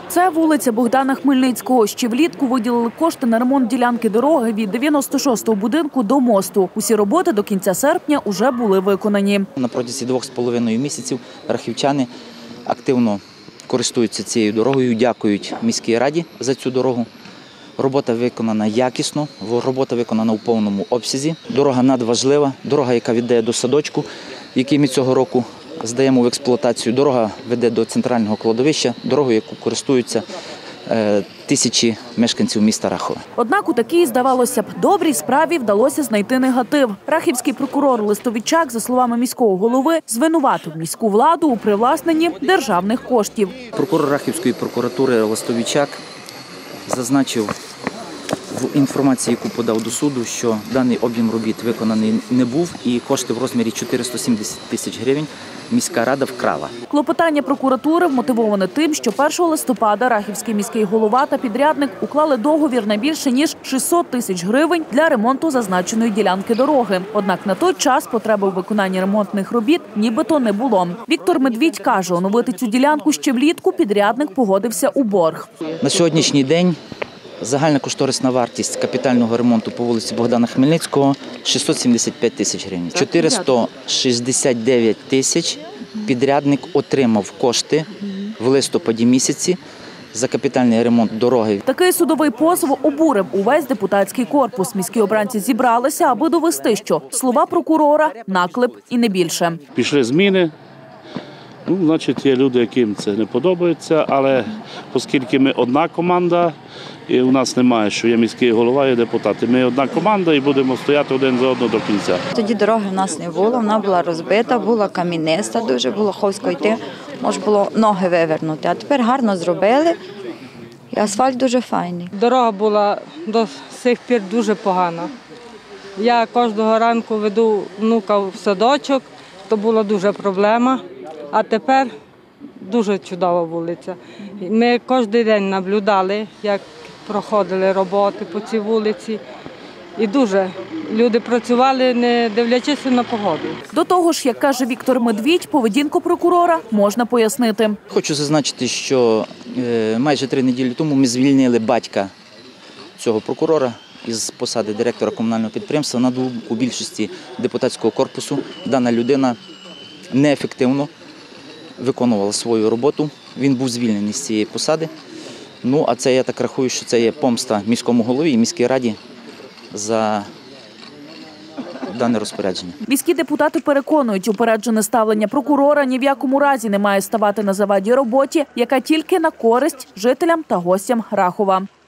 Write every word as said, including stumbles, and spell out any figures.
Це вулиця Богдана Хмельницького. Ще влітку виділили кошти на ремонт ділянки дороги від дев'яносто шостого будинку до мосту. Усі роботи до кінця серпня вже були виконані. На протязі двох з половиною місяців рахівчани активно користуються цією дорогою, дякують міській раді за цю дорогу. Робота виконана якісно, робота виконана у повному обсязі. Дорога надважлива, дорога, яка веде до садочку, який ми цього року здаємо в експлуатацію. Дорога веде до центрального кладовища, дорогою, яку користуються е, тисячі мешканців міста Рахова. Однак у такій, здавалося б, добрій справі вдалося знайти негатив. Рахівський прокурор Листовичак, за словами міського голови, звинуватив міську владу у привласненні державних коштів. Прокурор Рахівської прокуратури Листовичак зазначив в інформації, яку подав до суду, що даний об'єм робіт виконаний не був і кошти в розмірі чотириста сімдесят тисяч гривень міська рада вкрала. Клопотання прокуратури вмотивоване тим, що першого листопада Рахівський міський голова та підрядник уклали договір на більше ніж шістсот тисяч гривень для ремонту зазначеної ділянки дороги. Однак на той час потреби у виконанні ремонтних робіт нібито не було. Віктор Медвідь каже, оновити цю ділянку ще влітку підрядник погодився у борг. На сьогоднішній день загальна кошторисна вартість капітального ремонту по вулиці Богдана Хмельницького – шістсот сімдесят п'ять тисяч гривень. чотириста шістдесят дев'ять тисяч підрядник отримав кошти в листопаді місяці за капітальний ремонт дороги. Такий судовий позов обурив увесь депутатський корпус. Міські обранці зібралися, аби довести, що слова прокурора – наклеп і не більше. Пішли зміни. Ну, значить, є люди, яким це не подобається, але оскільки ми одна команда, і у нас немає, що є міський голова, є депутати. Ми одна команда і будемо стояти один за одного до кінця. Тоді дороги в нас не було, вона була розбита, була кам'яниста, дуже було ховсько йти, можна було ноги вивернути. А тепер гарно зробили і асфальт дуже файний. Дорога була до сих пір дуже погана. Я кожного ранку веду внука в садочок, то була дуже проблема. А тепер дуже чудова вулиця. Ми кожен день наблюдали, як проходили роботи по цій вулиці. І дуже люди працювали, не дивлячись на погоду. До того ж, як каже Віктор Медвідь, поведінку прокурора можна пояснити. Хочу зазначити, що майже три неділі тому ми звільнили батька цього прокурора із посади директора комунального підприємства. На думку більшості депутатського корпусу дана людина неефективно виконувала свою роботу. Він був звільнений з цієї посади. Ну, а це, я так рахую, що це є помста міському голові і міській раді за дане розпорядження. Міські депутати переконують, упереджене ставлення прокурора ні в якому разі не має ставати на заваді роботі, яка тільки на користь жителям та гостям Рахова.